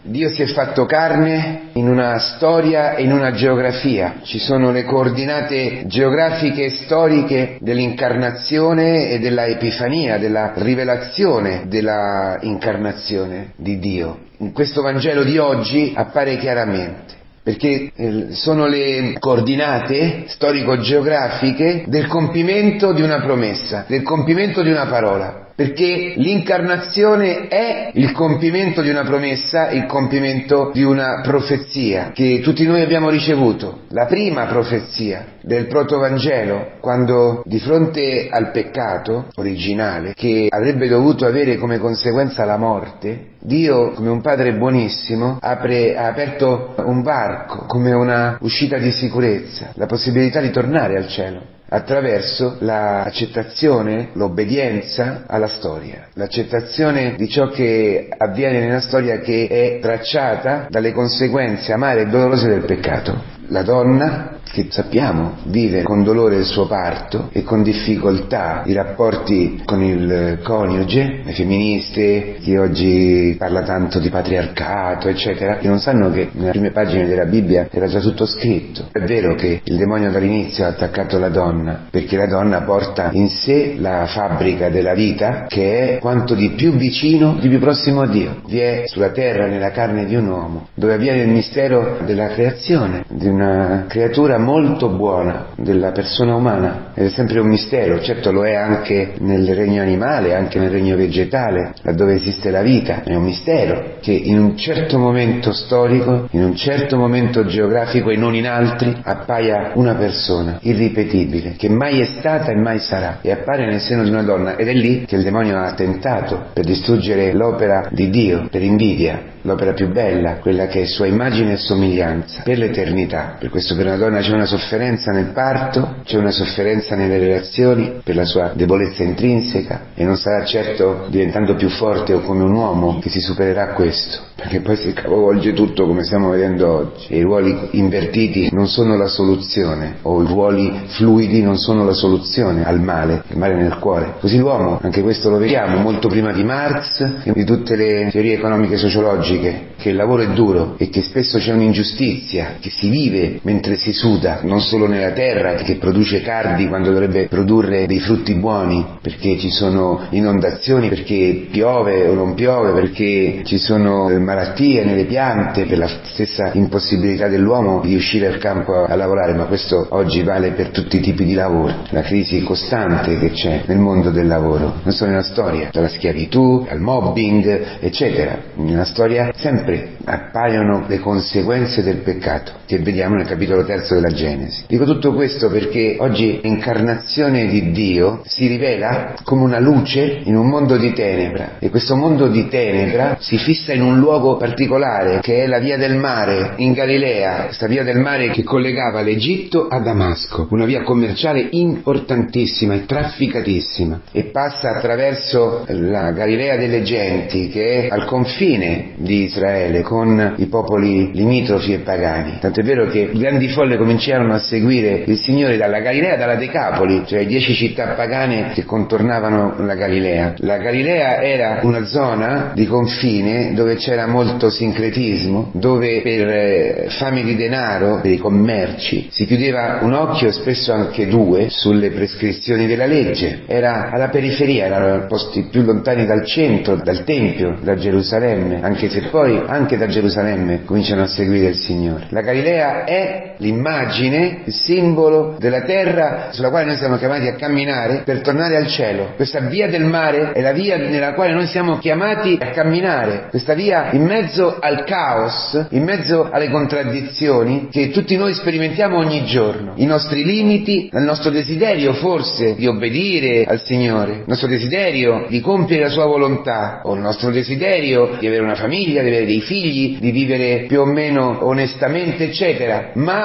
Dio si è fatto carne in una storia e in una geografia. Ci sono le coordinate geografiche e storiche dell'incarnazione e della Epifania, della rivelazione della incarnazione di Dio. In questo Vangelo di oggi appare chiaramente, perché sono le coordinate storico-geografiche del compimento di una promessa, del compimento di una parola. Perché l'incarnazione è il compimento di una promessa, il compimento di una profezia che tutti noi abbiamo ricevuto. La prima profezia del protovangelo, quando di fronte al peccato originale, che avrebbe dovuto avere come conseguenza la morte, Dio, come un padre buonissimo, ha aperto un varco come una uscita di sicurezza, la possibilità di tornare al cielo, attraverso l'accettazione, l'obbedienza alla storia, l'accettazione di ciò che avviene nella storia, che è tracciata dalle conseguenze amare e dolorose del peccato. La donna, che sappiamo vive con dolore il suo parto e con difficoltà i rapporti con il coniuge, le femministe, chi oggi parla tanto di patriarcato, eccetera, che non sanno che nelle prime pagine della Bibbia era già tutto scritto. È vero che il demonio dall'inizio ha attaccato la donna, perché la donna porta in sé la fabbrica della vita, che è quanto di più vicino, di più prossimo a Dio. Vi è sulla terra, nella carne di un uomo, dove avviene il mistero della creazione, di una creatura molto buona, della persona umana. Ed è sempre un mistero, certo lo è anche nel regno animale, anche nel regno vegetale, laddove esiste la vita. È un mistero che in un certo momento storico, in un certo momento geografico e non in altri, appaia una persona irripetibile, che mai è stata e mai sarà, e appare nel seno di una donna. Ed è lì che il demonio ha tentato per distruggere l'opera di Dio, per invidia, l'opera più bella, quella che è sua immagine e somiglianza, per l'eternità. Per questo per una donna c'è una sofferenza nel parto, c'è una sofferenza nelle relazioni, per la sua debolezza intrinseca, e non sarà certo diventando più forte o come un uomo che si supererà questo, perché poi si capovolge tutto, come stiamo vedendo oggi, e i ruoli invertiti non sono la soluzione, o i ruoli fluidi non sono la soluzione al male, il male nel cuore. Così l'uomo, anche questo lo vediamo molto prima di Marx e di tutte le teorie economiche sociologiche, che il lavoro è duro e che spesso c'è un'ingiustizia, che si vive mentre si suda, non solo nella terra che produce cardi quando dovrebbe produrre dei frutti buoni, perché ci sono inondazioni, perché piove o non piove, perché ci sono malattie nelle piante, per la stessa impossibilità dell'uomo di uscire al campo a lavorare. Ma questo oggi vale per tutti i tipi di lavoro, la crisi costante che c'è nel mondo del lavoro, non solo nella storia, dalla schiavitù al mobbing, eccetera. Nella storia sempre appaiono le conseguenze del peccato, che vediamo nel capitolo 3 della Genesi. Dico tutto questo perché oggi l'incarnazione di Dio si rivela come una luce in un mondo di tenebra, e questo mondo di tenebra si fissa in un luogo particolare, che è la via del mare in Galilea, questa via del mare che collegava l'Egitto a Damasco, una via commerciale importantissima e trafficatissima, e passa attraverso la Galilea delle Genti, che è al confine di Israele con i popoli limitrofi e pagani. Tant'è vero che grandi folle cominciarono a seguire il Signore dalla Galilea, dalla Decapoli, cioè 10 città pagane che contornavano la Galilea. La Galilea era una zona di confine dove c'era molto sincretismo, dove per fame di denaro, per i commerci, si chiudeva un occhio e spesso anche due sulle prescrizioni della legge. Era alla periferia, erano posti più lontani dal centro, dal Tempio, da Gerusalemme, anche se poi anche da Gerusalemme cominciano a seguire il Signore. La Galilea è l'immagine, il simbolo della terra sulla quale noi siamo chiamati a camminare per tornare al cielo. Questa via del mare è la via nella quale noi siamo chiamati a camminare, questa via in mezzo al caos, in mezzo alle contraddizioni che tutti noi sperimentiamo ogni giorno, i nostri limiti, il nostro desiderio forse di obbedire al Signore, il nostro desiderio di compiere la sua volontà, o il nostro desiderio di avere una famiglia, di avere dei figli, di vivere più o meno onestamente, eccetera. Ma in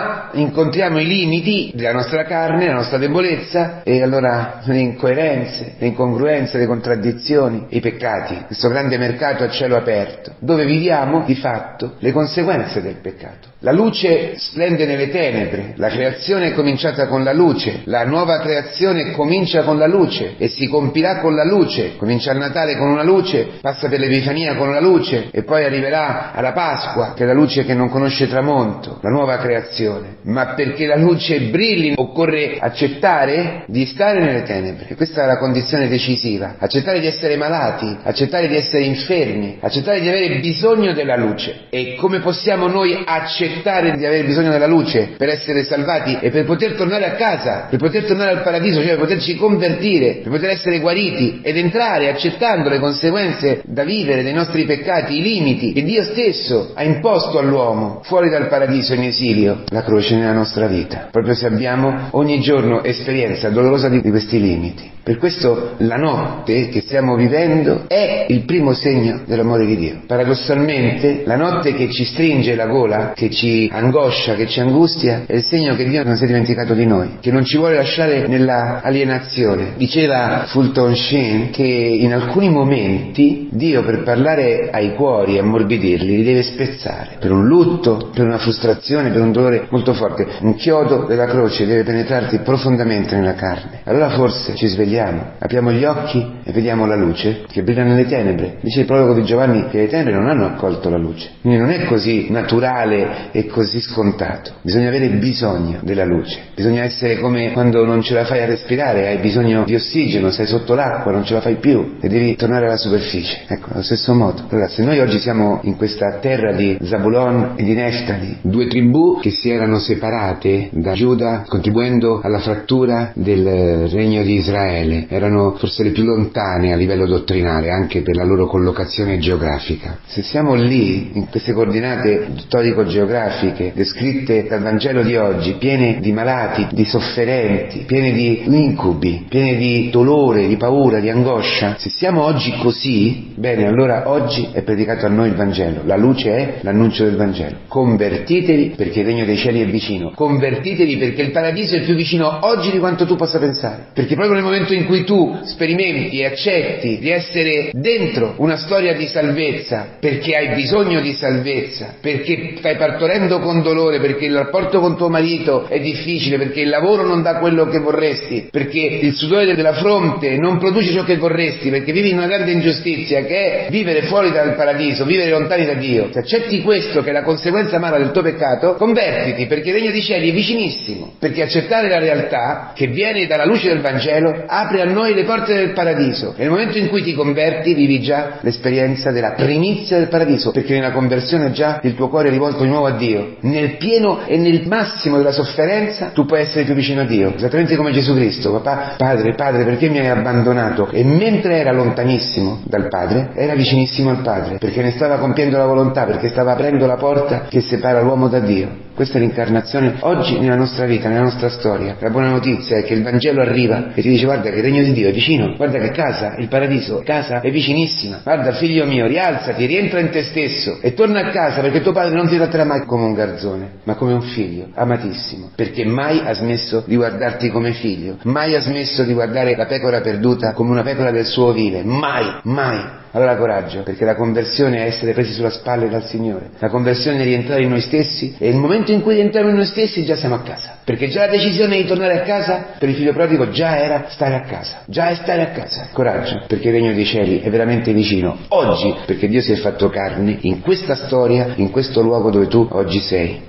incontriamo i limiti della nostra carne, la nostra debolezza, e allora le incoerenze, le incongruenze, le contraddizioni, i peccati, questo grande mercato a cielo aperto, dove viviamo di fatto le conseguenze del peccato. La luce splende nelle tenebre, la creazione è cominciata con la luce, la nuova creazione comincia con la luce e si compirà con la luce, comincia il Natale con una luce, passa per l'Epifania con una luce e poi arriverà alla Pasqua, che è la luce che non conosce tramonto, la nuova creazione. Ma perché la luce brilli occorre accettare di stare nelle tenebre, e questa è la condizione decisiva, accettare di essere malati, accettare di essere infermi, accettare di avere bisogno della luce. E come possiamo noi accettare di avere bisogno della luce per essere salvati e per poter tornare a casa, per poter tornare al paradiso, cioè per poterci convertire, per poter essere guariti ed entrare accettando le conseguenze da vivere dei nostri peccati, i limiti che Dio stesso ha imposto all'uomo fuori dal paradiso in esilio, la croce nella nostra vita, proprio se abbiamo ogni giorno esperienza dolorosa di questi limiti. Per questo la notte che stiamo vivendo è il primo segno dell'amore di Dio. Paradossalmente, la notte che ci stringe la gola, che ci angoscia, che ci angustia, è il segno che Dio non si è dimenticato di noi, che non ci vuole lasciare nella alienazione. Diceva Fulton Sheen che in alcuni momenti Dio, per parlare ai cuori e ammorbidirli, li deve spezzare. Per un lutto, per una frustrazione, per un dolore molto forte. Un chiodo della croce deve penetrarti profondamente nella carne. Allora forse ci svegliamo, apriamo gli occhi e vediamo la luce che brilla nelle tenebre. Dice il prologo di Giovanni che le tenebre non hanno accolto la luce, quindi non è così naturale e così scontato. Bisogna avere bisogno della luce, bisogna essere come quando non ce la fai a respirare, hai bisogno di ossigeno, sei sotto l'acqua, non ce la fai più e devi tornare alla superficie. Ecco, allo stesso modo. Allora, se noi oggi siamo in questa terra di Zabulon e di Neftali, due tribù che si erano separate da Giuda, contribuendo alla frattura del regno di Israele, erano forse le più lontane a livello dottrinale, anche per la loro collocazione geografica. Se siamo lì, in queste coordinate storico-geografiche descritte dal Vangelo di oggi, piene di malati, di sofferenti, piene di incubi, piene di dolore, di paura, di angoscia, se siamo oggi così, bene, allora oggi è predicato a noi il Vangelo. La luce è l'annuncio del Vangelo. Convertitevi perché il regno dei cieli è vicino. Convertitevi perché il paradiso è più vicino oggi di quanto tu possa pensare. Perché proprio nel momento in cui tu sperimenti e accetti di essere dentro una storia di salvezza, perché hai bisogno di salvezza, perché stai partorendo con dolore, perché il rapporto con tuo marito è difficile, perché il lavoro non dà quello che vorresti, perché il sudore della fronte non produce ciò che vorresti, perché vivi in una grande ingiustizia che è vivere fuori dal paradiso, vivere lontani da Dio. Se accetti questo, che è la conseguenza amara del tuo peccato, convertiti, perché il regno dei cieli è vicinissimo, perché accettare la realtà che viene dalla luce del Vangelo apre a noi le porte del paradiso, e nel momento in cui ti converti vivi già l'esperienza della primizia del paradiso, perché nella conversione già il tuo cuore è rivolto di nuovo a Dio. Nel pieno e nel massimo della sofferenza tu puoi essere più vicino a Dio, esattamente come Gesù Cristo. Papà, Padre, perché mi hai abbandonato? E mentre era lontanissimo dal Padre, era vicinissimo al Padre, perché ne stava compiendo la volontà, perché stava aprendo la porta che separa l'uomo da Dio. Questa è l'incarnazione oggi nella nostra vita, nella nostra storia. La buona notizia è che il Vangelo arriva e ti dice: guarda che il regno di Dio è vicino, guarda che casa, il paradiso, casa è vicinissima, guarda figlio mio, rialzati, rientra in te stesso e torna a casa, perché tuo padre non ti tratterà mai come un garzone, ma come un figlio amatissimo, perché mai ha smesso di guardarti come figlio, mai ha smesso di guardare la pecora perduta come una pecora del suo ovile, mai. Allora coraggio, perché la conversione è essere presi sulla spalla dal Signore, la conversione è rientrare in noi stessi, e il momento in cui rientriamo in noi stessi già siamo a casa, perché già la decisione di tornare a casa per il figlio prodigo già era stare a casa, già è stare a casa. Coraggio, perché il regno dei cieli è veramente vicino oggi, perché Dio si è fatto carne in questa storia, in questo luogo dove tu oggi sei.